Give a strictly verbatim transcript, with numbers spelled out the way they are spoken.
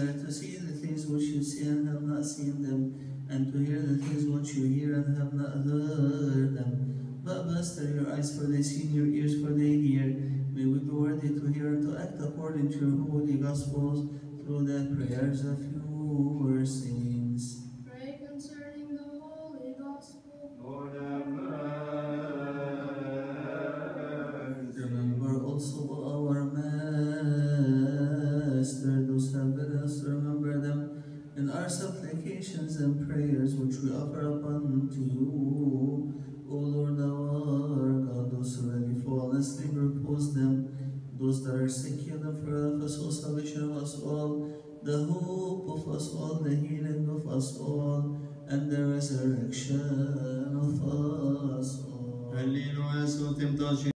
desire to see the things which you see and have not seen them, and to hear the things which you hear and have not heard them. But blessed are your eyes, for they see, and your ears, for they hear. May we be worthy to hear and to act according to your holy Gospels, through the prayers of your saints. Pray concerning the Holy Gospel. Lord have mercy. Remember also our Master, those who have been us, remember them in our supplications and prayers which we offer up unto you. O Lord our God, those who already fallen asleep, repose them. Those that are sick, heal them. For the soul salvation of us all, the hope of us all, the healing of us all, and the resurrection of us all. Alleluia, so temptation.